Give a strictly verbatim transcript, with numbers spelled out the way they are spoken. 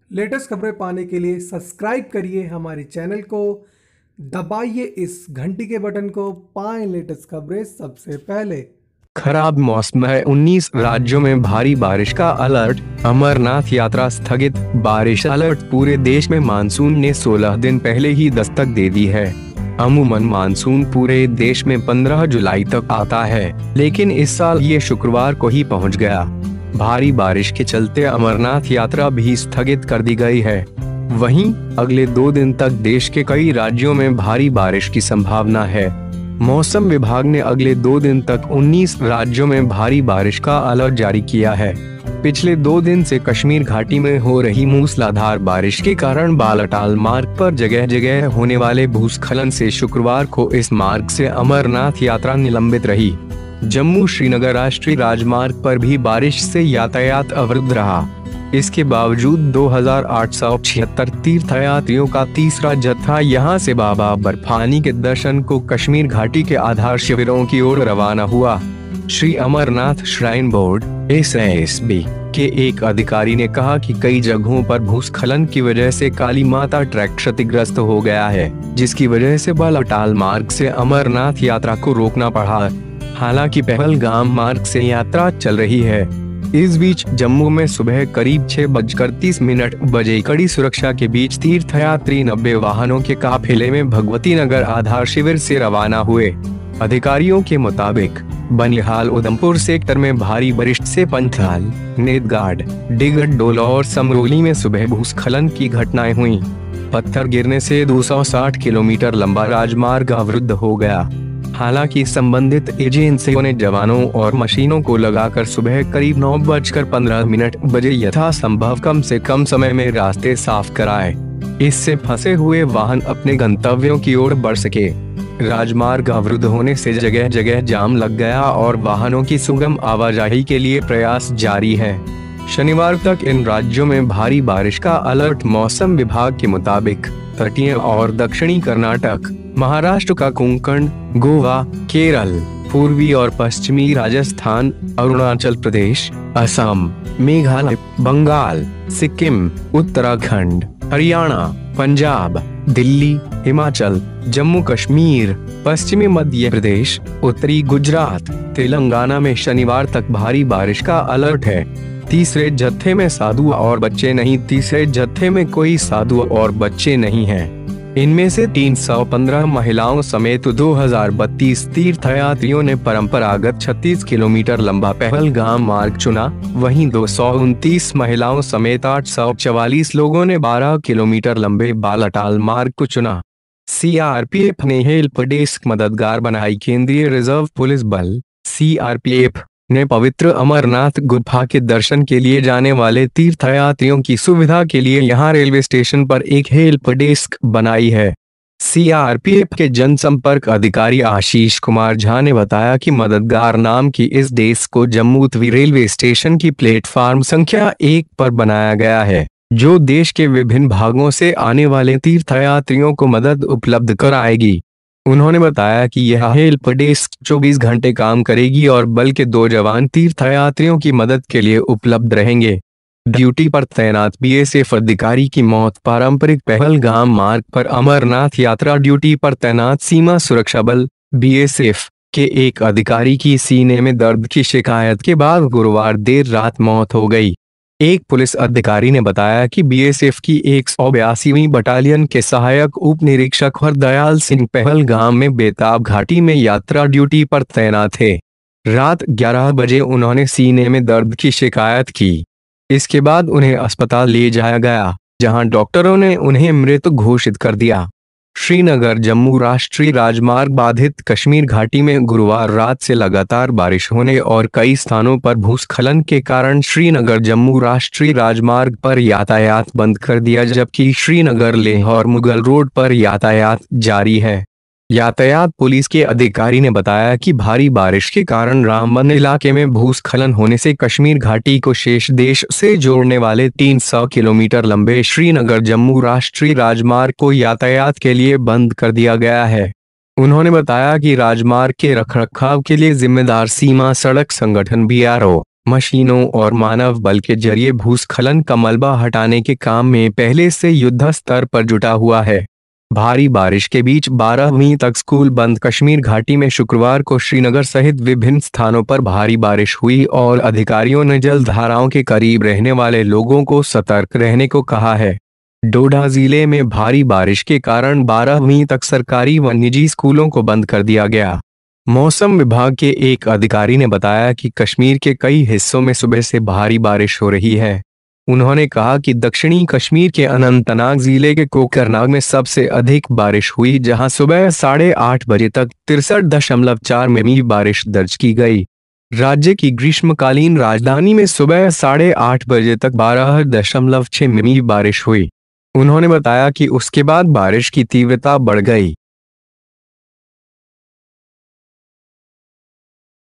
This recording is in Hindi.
लेटेस्ट खबरें पाने के लिए सब्सक्राइब करिए हमारे चैनल को, दबाइए इस घंटी के बटन को, पाएं लेटेस्ट खबरें सबसे पहले। खराब मौसम है, उन्नीस राज्यों में भारी बारिश का अलर्ट। अमरनाथ यात्रा स्थगित, बारिश अलर्ट। पूरे देश में मानसून ने सोलह दिन पहले ही दस्तक दे दी है। अमूमन मानसून पूरे देश में पंद्रह जुलाई तक आता है, लेकिन इस साल ये शुक्रवार को ही पहुंच गया। भारी बारिश के चलते अमरनाथ यात्रा भी स्थगित कर दी गई है। वहीं अगले दो दिन तक देश के कई राज्यों में भारी बारिश की संभावना है। मौसम विभाग ने अगले दो दिन तक उन्नीस राज्यों में भारी बारिश का अलर्ट जारी किया है। पिछले दो दिन से कश्मीर घाटी में हो रही मूसलाधार बारिश के कारण बालटाल मार्ग पर जगह जगह होने वाले भूस्खलन से शुक्रवार को इस मार्ग से अमरनाथ यात्रा निलंबित रही। जम्मू श्रीनगर राष्ट्रीय राजमार्ग पर भी बारिश से यातायात अवरुद्ध रहा। इसके बावजूद दो हज़ार आठ सौ छिहत्तर तीर्थयात्रियों का तीसरा जत्था यहां से बाबा बर्फानी के दर्शन को कश्मीर घाटी के आधार शिविरों की ओर रवाना हुआ। Shri Amarnath shrine board S S B के एक अधिकारी ने कहा कि कई जगहों पर भूस्खलन की वजह से काली माता ट्रैक क्षतिग्रस्त हो गया है, जिसकी वजह से बालटाल मार्ग से अमरनाथ यात्रा को रोकना पड़ा। हालांकि पहलगाम मार्ग से यात्रा चल रही है। इस बीच जम्मू में सुबह करीब छह बजकर तीस मिनट बजे कड़ी सुरक्षा के बीच तीर्थयात्री नब्बे वाहनों के काफिले में भगवती नगर आधार शिविर से रवाना हुए। अधिकारियों के मुताबिक बनिहाल उधमपुर सेक्टर में भारी बारिश से पंथाल, नेतगाड़, डिगडोल और समरोली में सुबह भूस्खलन की घटनाएं हुई। पत्थर गिरने से दो सौ साठ किलोमीटर लंबा राजमार्ग अवरुद्ध हो गया। हालांकि संबंधित एजेंसियों ने जवानों और मशीनों को लगाकर सुबह करीब नौ बजकर पंद्रह मिनट बजे यथासंभव कम से कम समय में रास्ते साफ कराए। इससे फंसे हुए वाहन अपने गंतव्यों की ओर बढ़ सके। राजमार्ग अवरुद्ध होने से जगह जगह जाम लग गया और वाहनों की सुगम आवाजाही के लिए प्रयास जारी है। शनिवार तक इन राज्यों में भारी बारिश का अलर्ट। मौसम विभाग के मुताबिक तटीय और दक्षिणी कर्नाटक, महाराष्ट्र का कोंकण, गोवा, केरल, पूर्वी और पश्चिमी राजस्थान, अरुणाचल प्रदेश, असम, मेघालय, बंगाल, सिक्किम, उत्तराखंड, हरियाणा, पंजाब, दिल्ली, हिमाचल, जम्मू कश्मीर, पश्चिमी मध्य प्रदेश, उत्तरी गुजरात, तेलंगाना में शनिवार तक भारी बारिश का अलर्ट है। तीसरे जत्थे में साधु और बच्चे नहीं तीसरे जत्थे में कोई साधु और बच्चे नहीं हैं। इनमें से तीन सौ पंद्रह महिलाओं समेत दो हज़ार बत्तीस तीर्थयात्रियों ने परंपरागत छत्तीस किलोमीटर लंबा पहलगाम मार्ग चुना। वहीं दो सौ उनतीस महिलाओं समेत आठ सौ चवालीस लोगों ने बारह किलोमीटर लंबे बालटाल मार्ग को चुना। सी आर पी एफ ने हेल्प डेस्क मददगार बनाई। केंद्रीय रिजर्व पुलिस बल सी आर पी एफ ने पवित्र अमरनाथ गुफा के दर्शन के लिए जाने वाले तीर्थयात्रियों की सुविधा के लिए यहां रेलवे स्टेशन पर एक हेल्प डेस्क बनाई है। सी आर पी एफ के जनसंपर्क अधिकारी आशीष कुमार झा ने बताया कि मददगार नाम की इस डेस्क को जम्मू तवी रेलवे स्टेशन की प्लेटफार्म संख्या एक पर बनाया गया है, जो देश के विभिन्न भागों से आने वाले तीर्थयात्रियों को मदद उपलब्ध कराएगी। उन्होंने बताया कि यह हेल्प डेस्क चौबीस घंटे काम करेगी और बल के दो जवान तीर्थयात्रियों की मदद के लिए उपलब्ध रहेंगे। ड्यूटी पर तैनात बी एस एफ अधिकारी की मौत। पारंपरिक पहलगाम मार्ग पर अमरनाथ यात्रा ड्यूटी पर तैनात सीमा सुरक्षा बल बी एस एफ के एक अधिकारी की सीने में दर्द की शिकायत के बाद गुरुवार देर रात मौत हो गई। एक पुलिस अधिकारी ने बताया कि बी एस एफ की एक सौ बयासीवीं बटालियन के सहायक उप निरीक्षक हरदयाल सिंह पहलगाम में बेताब घाटी में यात्रा ड्यूटी पर तैनात थे। रात ग्यारह बजे उन्होंने सीने में दर्द की शिकायत की। इसके बाद उन्हें अस्पताल ले जाया गया, जहां डॉक्टरों ने उन्हें मृत घोषित कर दिया। श्रीनगर जम्मू राष्ट्रीय राजमार्ग बाधित। कश्मीर घाटी में गुरुवार रात से लगातार बारिश होने और कई स्थानों पर भूस्खलन के कारण श्रीनगर जम्मू राष्ट्रीय राजमार्ग पर यातायात बंद कर दिया, जबकि श्रीनगर लेह और मुगल रोड पर यातायात जारी है। यातायात पुलिस के अधिकारी ने बताया कि भारी बारिश के कारण रामबन इलाके में भूस्खलन होने से कश्मीर घाटी को शेष देश से जोड़ने वाले तीन सौ किलोमीटर लंबे श्रीनगर जम्मू राष्ट्रीय राजमार्ग को यातायात के लिए बंद कर दिया गया है। उन्होंने बताया कि राजमार्ग के रखरखाव के लिए जिम्मेदार सीमा सड़क संगठन बी आर ओ मशीनों और मानव बल के जरिए भूस्खलन का मलबा हटाने के काम में पहले से युद्ध स्तर पर जुटा हुआ है। भारी बारिश के बीच बारहवीं तक स्कूल बंद। कश्मीर घाटी में शुक्रवार को श्रीनगर सहित विभिन्न स्थानों पर भारी बारिश हुई और अधिकारियों ने जलधाराओं के करीब रहने वाले लोगों को सतर्क रहने को कहा है। डोडा जिले में भारी बारिश के कारण बारहवीं तक सरकारी व निजी स्कूलों को बंद कर दिया गया। मौसम विभाग के एक अधिकारी ने बताया कि कश्मीर के कई हिस्सों में सुबह से भारी बारिश हो रही है। उन्होंने कहा कि दक्षिणी कश्मीर के अनंतनाग जिले के कोकरनाग में सबसे अधिक बारिश हुई, जहां सुबह साढ़े आठ बजे तक तिरसठ दशमलव चार मिमी बारिश दर्ज की गई। राज्य की ग्रीष्मकालीन राजधानी में सुबह साढ़े आठ बजे तक बारह दशमलव छह मिमी बारिश हुई। उन्होंने बताया कि उसके बाद बारिश की तीव्रता बढ़ गई।